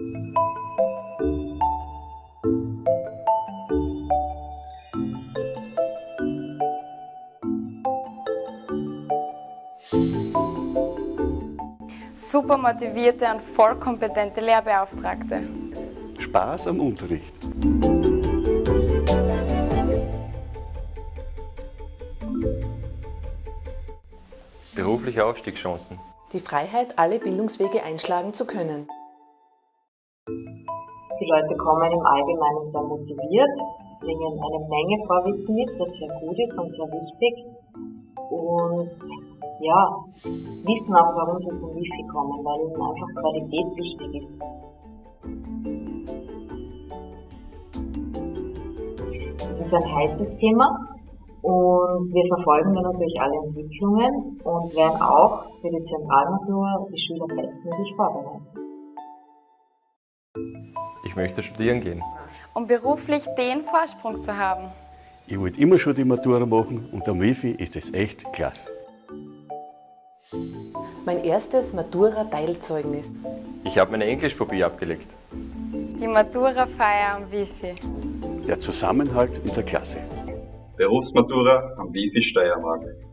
Super motivierte und voll kompetente Lehrbeauftragte. Spaß am Unterricht. Berufliche Aufstiegschancen. Die Freiheit, alle Bildungswege einschlagen zu können. Die Leute kommen im Allgemeinen sehr motiviert, bringen eine Menge Vorwissen mit, was sehr gut ist und sehr wichtig. Und ja, wissen auch, warum sie zum Wifi kommen, weil ihnen einfach Qualität wichtig ist. Das ist ein heißes Thema und wir verfolgen dann natürlich alle Entwicklungen und werden auch für die Zentralmatura die Schüler bestmöglich vorbereiten. Ich möchte studieren gehen. Um beruflich den Vorsprung zu haben. Ich wollte immer schon die Matura machen und am Wifi ist es echt klasse. Mein erstes Matura-Teilzeugnis. Ich habe meine Englischphobie abgelegt. Die Matura-Feier am Wifi. Der Zusammenhalt in der Klasse. Berufsmatura am Wifi Steiermark.